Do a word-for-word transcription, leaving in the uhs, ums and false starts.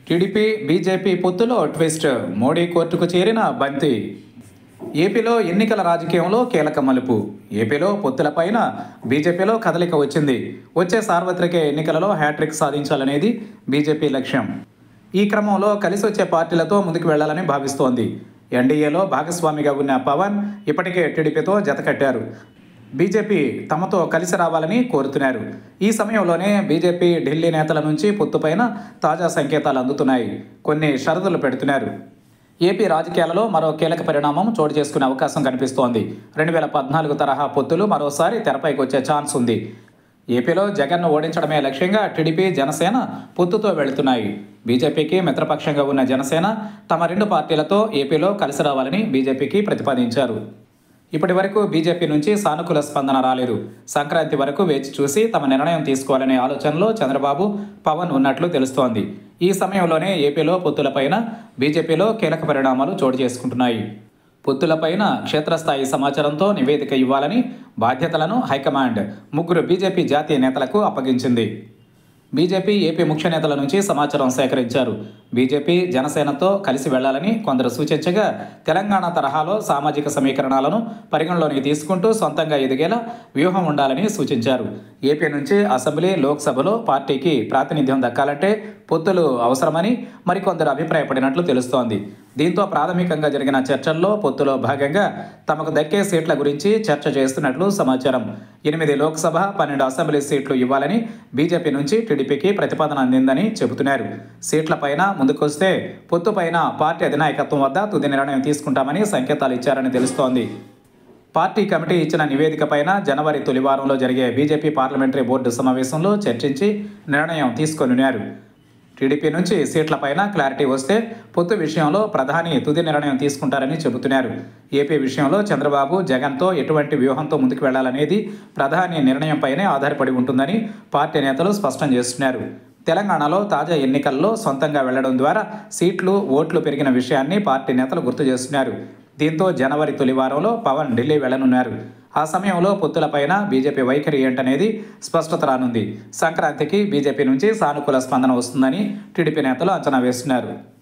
TDP BJP పొత్తులో twist, Modi కోర్టుకు చేరిన బంతి. ఏపీలో ఎన్నికల రాజకీయంలో కీలక మలుపు. ఏపీలో పొత్తులపైన బీజేపీలో కదలిక వచ్చింది. వచ్చే సార్వత్రిక ఎన్నికలలో హ్యాట్రిక్ సాధించాలనేది బీజేపీ లక్ష్యం. ఈ క్రమంలో కలిసి వచ్చే పార్టీలతో ముందుకు వెళ్లాలని భావిస్తోంది. ఎన్డీఏలో భాగస్వామిగా ఉన్న పవన్ ఇప్పటికే టీడీపీతో జతకట్టారు. బీజేపీ తమతో కలిసి రావాలని కోరుతున్నారు. ఈ సమయంలోనే బీజేపీ ఢిల్లీ నేతల నుంచి పొత్తుపైన తాజా సంకేతాలు అందుతున్నాయి. కొన్ని షరతులు పెడుతున్నారు. ఏపీ రాజకీయాలలో మరో కీలక పరిణామం చోటు చేసుకునే అవకాశం కనిపిస్తోంది. రెండు వేల పద్నాలుగు తరహా పొత్తులు మరోసారి తెరపైకి వచ్చే ఛాన్స్ ఉంది. ఏపీలో జగన్ను ఓడించడమే లక్ష్యంగా టీడీపీ జనసేన పొత్తుతో వెళుతున్నాయి. బీజేపీకి మిత్రపక్షంగా ఉన్న జనసేన తమ రెండు పార్టీలతో ఏపీలో కలిసి రావాలని బీజేపీకి ప్రతిపాదించారు. ఇప్పటి వరకు బీజేపీ నుంచి సానుకూల స్పందన రాలేదు. సంక్రాంతి వరకు వేచి చూసి తమ నిర్ణయం తీసుకోవాలనే ఆలోచనలో చంద్రబాబు, పవన్ ఉన్నట్లు తెలుస్తోంది. ఈ సమయంలోనే ఏపీలో పొత్తులపైన బీజేపీలో కీలక పరిణామాలు చోటు చేసుకుంటున్నాయి. పొత్తులపైన క్షేత్రస్థాయి సమాచారంతో నివేదిక ఇవ్వాలని బాధ్యతలను హైకమాండ్ ముగ్గురు బీజేపీ జాతీయ నేతలకు అప్పగించింది. బీజేపీ ఏపీ ముఖ్య నేతల నుంచి సమాచారం సేకరించారు. బీజేపీ జనసేనతో కలిసి వెళ్లాలని కొందరు సూచించగా, తెలంగాణ తరహాలో సామాజిక సమీకరణాలను పరిగణలోకి తీసుకుంటూ సొంతంగా ఎదిగేలా వ్యూహం ఉండాలని సూచించారు. ఏపీ నుంచి అసెంబ్లీ, లోక్సభలో పార్టీకి ప్రాతినిధ్యం దక్కాలంటే పొత్తులు అవసరమని మరికొందరు అభిప్రాయపడినట్లు తెలుస్తోంది. దీంతో ప్రాథమికంగా జరిగిన చర్చల్లో పొత్తులో భాగంగా తమకు దక్కే సీట్ల గురించి చర్చ చేస్తున్నట్లు సమాచారం. ఎనిమిది లోక్సభ, పన్నెండు అసెంబ్లీ సీట్లు ఇవ్వాలని బీజేపీ నుంచి టీడీపీకి ప్రతిపాదన అందిందని చెబుతున్నారు. సీట్లపైన ముందుకొస్తే పొత్తుపైన పార్టీ అధినాయకత్వం వద్ద తుది నిర్ణయం తీసుకుంటామని సంకేతాలు ఇచ్చారని తెలుస్తోంది. పార్టీ కమిటీ ఇచ్చిన నివేదికపైన జనవరి తొలివారంలో జరిగే బీజేపీ పార్లమెంటరీ బోర్డు సమావేశంలో చర్చించి నిర్ణయం తీసుకొనున్నారు. టీడీపీ నుంచి సీట్లపైన క్లారిటీ వస్తే పొత్తు విషయంలో ప్రధాని తుది నిర్ణయం తీసుకుంటారని చెబుతున్నారు. ఏపీ విషయంలో చంద్రబాబు, జగన్తో ఎటువంటి వ్యూహంతో ముందుకు వెళ్లాలనేది ప్రధాని నిర్ణయంపైనే ఆధారపడి ఉంటుందని పార్టీ నేతలు స్పష్టం చేస్తున్నారు. తెలంగాణలో తాజా ఎన్నికల్లో సొంతంగా వెళ్లడం ద్వారా సీట్లు, ఓట్లు పెరిగిన విషయాన్ని పార్టీ నేతలు గుర్తు చేస్తున్నారు. దీంతో జనవరి తొలివారంలో పవన్ ఢిల్లీ వెళ్లనున్నారు. ఆ సమయంలో పొత్తులపైన బీజేపీ వైఖరి ఏంటనేది స్పష్టత రానుంది. సంక్రాంతికి బీజేపీ నుంచి సానుకూల స్పందన వస్తుందని టీడీపీ నేతలు అంచనా వేస్తున్నారు.